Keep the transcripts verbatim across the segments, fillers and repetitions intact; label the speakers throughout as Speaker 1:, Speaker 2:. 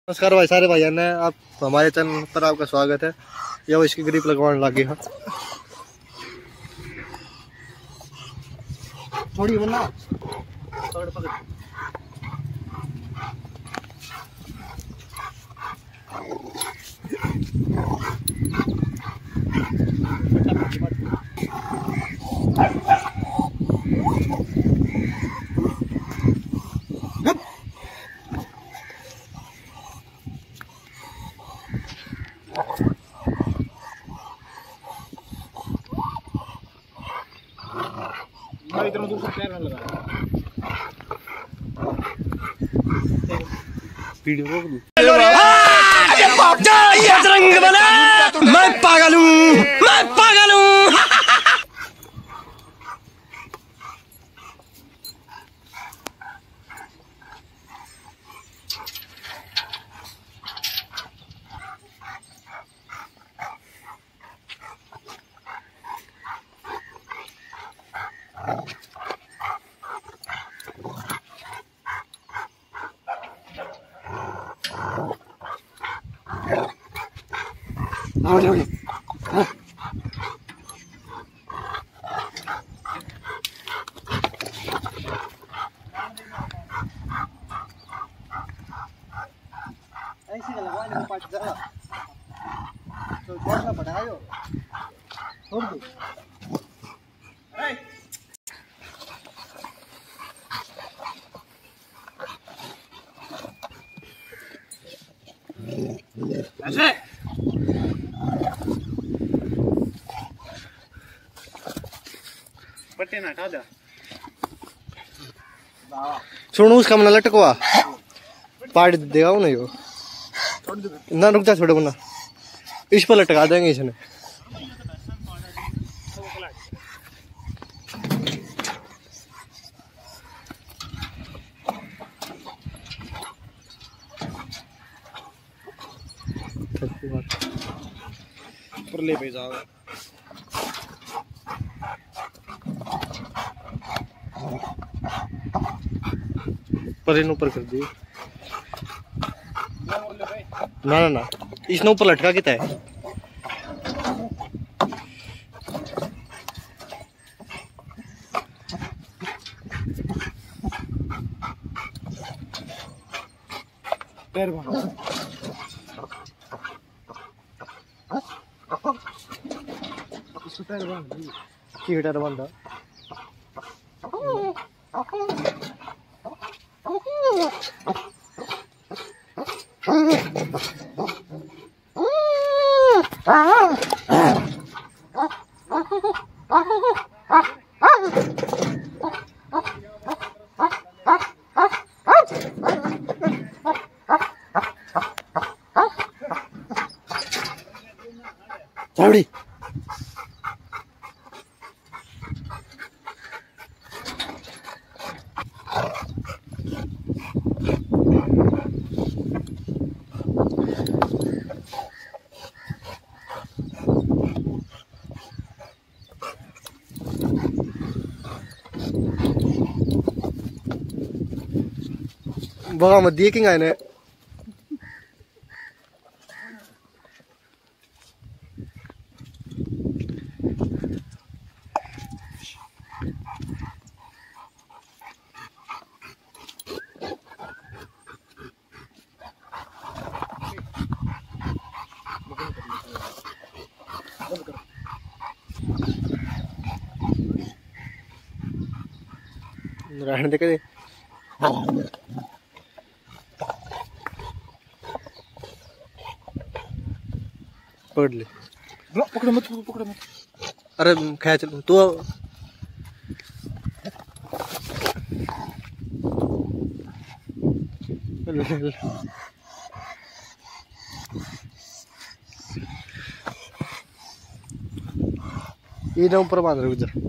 Speaker 1: नमस्कार भाई सारे भाई ने आप हमारे चैनल पर आपका स्वागत है। ये वो इसकी ग्रिप लगवाने लगे हैं थोड़ी बना
Speaker 2: इतना दूर से पैर न लगा
Speaker 1: वीडियो रोक दूं।
Speaker 3: बजरंग बना, मैं पागल हूँ, मैं पागल हूँ।
Speaker 1: आओ जाओ ऐसे लगवा ले पाँच जरा तो छोड़ना पड़ायो छोड़ दो
Speaker 2: ऐसे पट्टे ना हटा दे
Speaker 1: सुनो उसका मना लटकवा पाट देगा नहीं हो ना रुक जा छोड़ो बना इस पर लटका देंगे इसने
Speaker 2: पर ले पे जाओ
Speaker 1: पर इन ऊपर कर दिए ना ना ना इसने ऊपर लटका कितना है
Speaker 2: पैर वहां पैर वहां
Speaker 1: की हिटर बंदा चावड़ी बगा मत दिए किंग आए ने रहने दे के पकड़ ले
Speaker 2: पकड़ मत पकड़ मत
Speaker 1: अरे खैच तू ये ना ऊपर बांध रहे उधर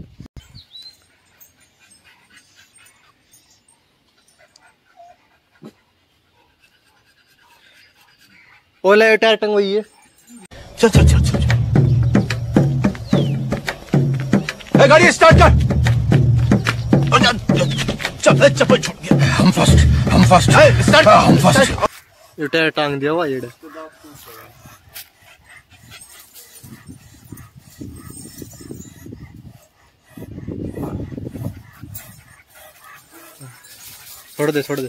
Speaker 1: ओले टायर टंग हुई है
Speaker 3: चल चल चल चल ए, गाड़ी स्टार्ट कर। चल चप्पल छोड़ गया। हम फर्स्ट हम फर्स्ट स्टार्ट हम फर्स्ट
Speaker 1: ये टायर टांग दिया हुआ ये छोड़ दे छोड़ दे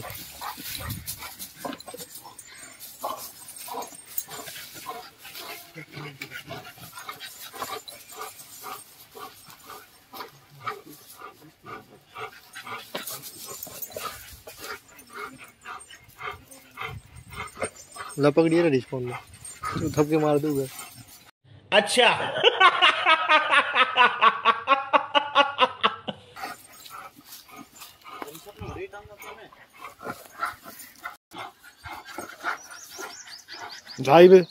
Speaker 1: लपकड़ी है रिस्पॉन्ड में तो थपके मार दूंगा।
Speaker 3: अच्छा
Speaker 2: जाई बे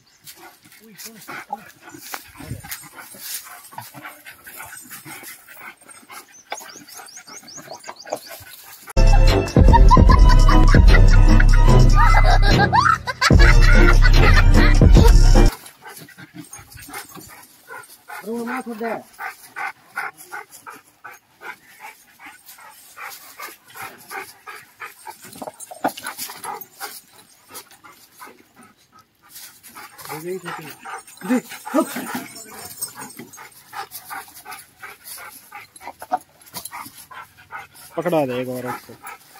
Speaker 2: पकड़ा दे एक बार उसको।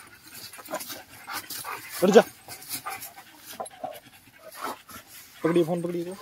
Speaker 2: उठ जा पकड़िए फोन पकड़िए को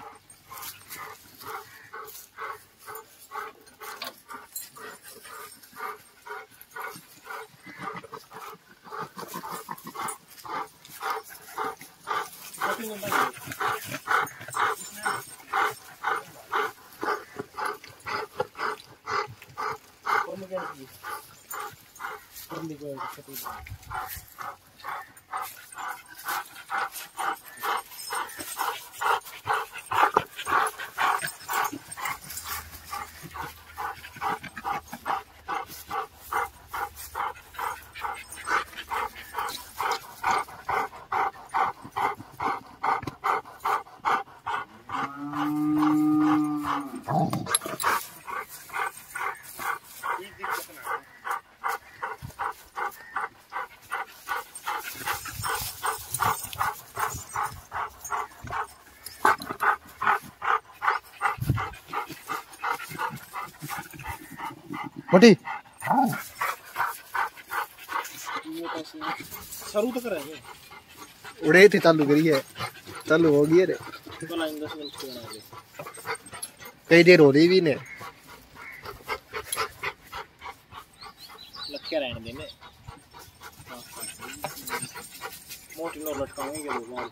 Speaker 1: मोटी
Speaker 2: सरू तो कर रहे
Speaker 1: उड़े थे चालू करी है चालू हो गई रे कई देर हो रही भी ने
Speaker 2: लटके रहने देने मोटी नो लटकाऊंगे क्या वो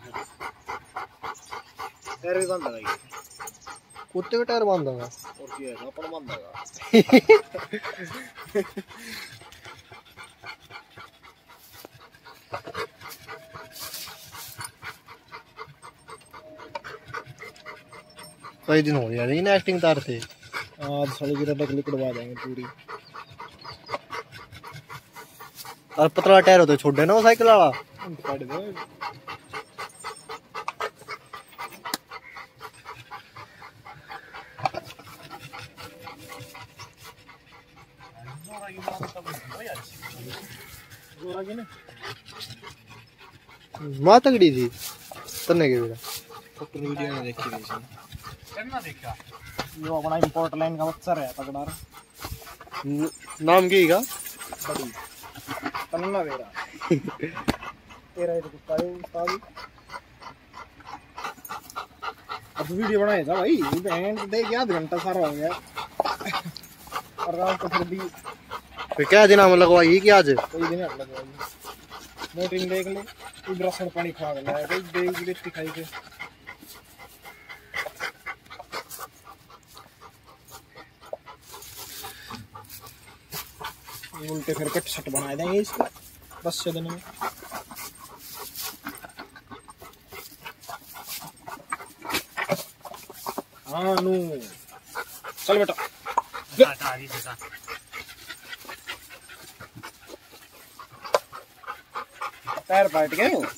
Speaker 2: पैर भी बंद है
Speaker 1: कुत्ते का टायर बांध दूंगा
Speaker 2: और क्या है अपन बंद है
Speaker 1: कई दिन हो गया नहीं ना एक्टिंग तार थे
Speaker 2: आज साली की तक लिकड़वा देंगे पूरी
Speaker 1: और पतला टायर होता छोड़ देना वो साइकिल वाला
Speaker 2: काट दे जोरा की ना
Speaker 1: माँ तगड़ी थी तन्ने के बेटा
Speaker 2: फोटो वीडियो में देखी थी करना देखा जो अपना इंपोर्ट लाइन का बच्चा है तगड़ा
Speaker 1: नाम की का
Speaker 2: बड़ी तन्ना मेरा तेरा ये तो कुत्ता है उस्ताद अब वीडियो बनाया था भाई ये बहन देख आधा घंटा सारा हो गया और रात को फिर भी
Speaker 1: फिर क्या दिन हम लगवाई कि आज
Speaker 2: कोई दिन लगवाई मोटिंग देख ले इधर रसन पानी खा ले कोई देख लेती खाई के उल्टे फिर कट शट बना देंगे इसको दस से दिन में हाँ नू चल बेटा पैर पाट गए हो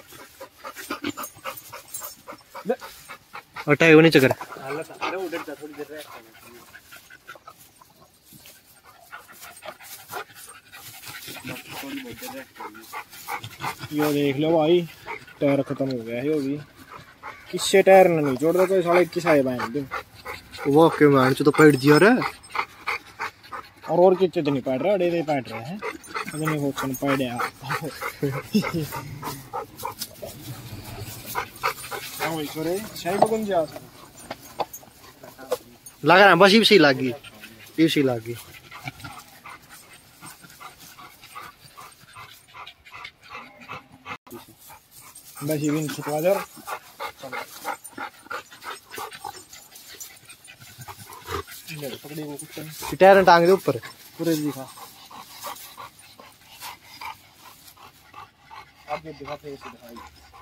Speaker 1: और टायर को नीचे कर
Speaker 2: अरे उधर जा थोड़ी देर रेस्ट यो देख लो भाई टायर खत्म हो गया है भी किससे टायर नहीं जोड़ दो तो साले किस आए बहन दे
Speaker 1: वो के मान तो पैड दिया रे
Speaker 2: और और कितने तो नहीं पैड रहा डे दे पैड रहे हैं अगर नहीं हो कौन पैड है हां वही सरे शाही बगन जा
Speaker 1: लगा ना बस इसी लगी इसी लगी
Speaker 2: बस ये भी खिंचवा दे पकड़ी वो कुछ
Speaker 1: टायर टांग दे ऊपर
Speaker 2: पूरे दिखा आप ये दिखाते ऐसे दिखाई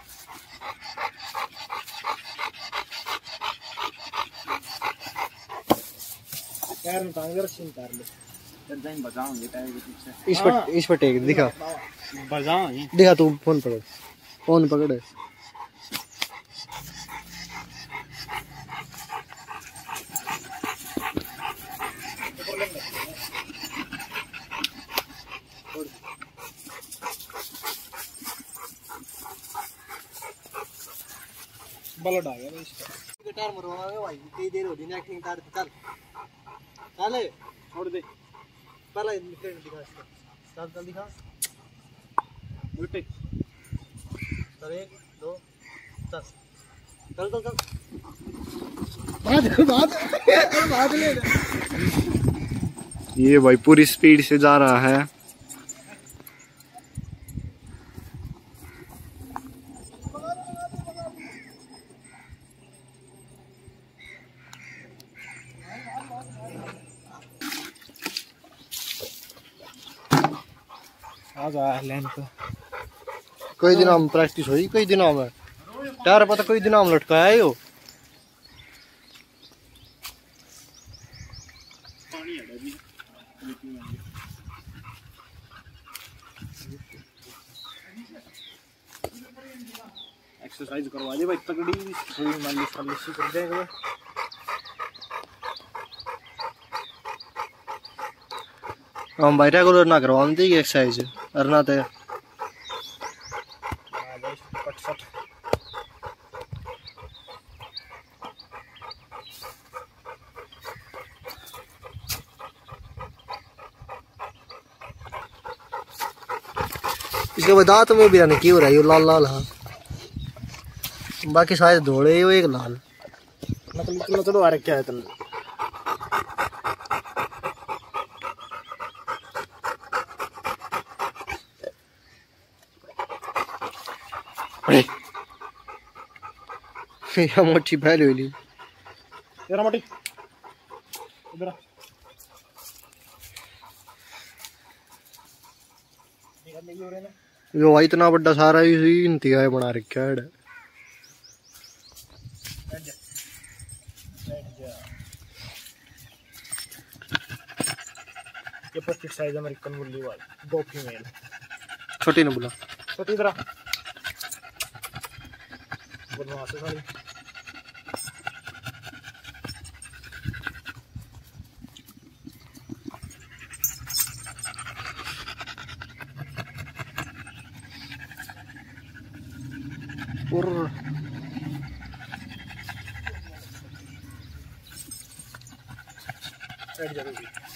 Speaker 2: टायर टांग दे रखी टायर ले फिर जाइन बजाऊंगे टायर के पीछे
Speaker 1: इस पर इस पर टेक दिखा
Speaker 2: बजाऊं
Speaker 1: दिखा तू फोन पकड़ फोन पकड़
Speaker 2: बलट आ गया इसका
Speaker 1: गिटार मरवाओगे भाई कई देर हो रही है एक्टिंग कर चल चले
Speaker 2: छोड़ दे
Speaker 1: पहला दिखा इसका चल चल दिखा
Speaker 2: उल्टे
Speaker 1: चल एक दो चल चल चल चल
Speaker 2: बात बात बात ले
Speaker 3: ये भाई पूरी स्पीड से जा रहा है।
Speaker 2: आ जा लैंड पे
Speaker 1: कई दिन हम प्रैक्टिस हुई कई दिन में टायर पता कई दिन हम लटकाया है यो
Speaker 2: एक्सरसाइज करवा दे भाई तगड़ी थोड़ी मालिश मालिश कर देगा
Speaker 1: हम भाई रेगुलर ना करवाओ दी एक्सरसाइज अरना ते इसके बाद दांत में भी नहीं हो रहा है लाल लाल हाँ बाकी शायद धोड़े ही हो एक लाल
Speaker 2: मतलब तुमने तो आ रखा है तुमने
Speaker 1: ये मोटी पहले हुई
Speaker 2: तेरा मोटी इधर
Speaker 1: यो भाई इतना बड़ा सारा इंतजाम बना रखा है
Speaker 2: ये पच्चीस साइज अमेरिकन बुल्ली वाली दो फीमेल
Speaker 1: छोटी ने बोला
Speaker 2: छोटी तरह बदमाश है सारी
Speaker 1: और
Speaker 2: बैठ जा